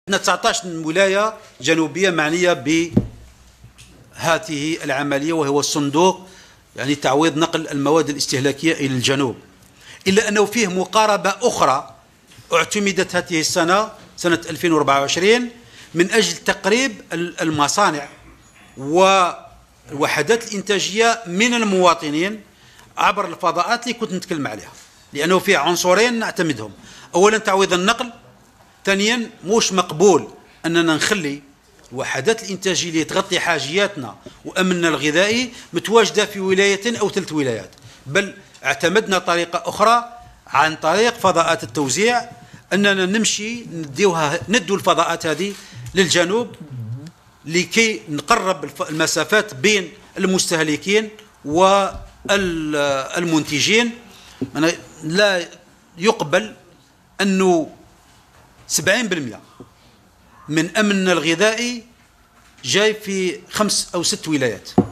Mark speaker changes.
Speaker 1: عندنا 19 ولاية جنوبية معنية بهذه العملية، وهو الصندوق يعني تعويض نقل المواد الاستهلاكية إلى الجنوب. إلا أنه فيه مقاربة أخرى اعتمدت هذه السنة، سنة 2024، من أجل تقريب المصانع والوحدات الإنتاجية من المواطنين عبر الفضاءات اللي كنت نتكلم عليها، لأنه فيه عنصرين نعتمدهم: أولا تعويض النقل، ثانيا مش مقبول أننا نخلي الوحدات الإنتاجية اللي تغطي حاجياتنا وأمننا الغذائي متواجدة في ولايتين أو 3 ولايات، بل اعتمدنا طريقة أخرى عن طريق فضاءات التوزيع، أننا نمشي ندوا الفضاءات هذه للجنوب لكي نقرب المسافات بين المستهلكين والمنتجين. لا يقبل أنه 70% من أمننا الغذائي جاي في 5 أو 6 ولايات.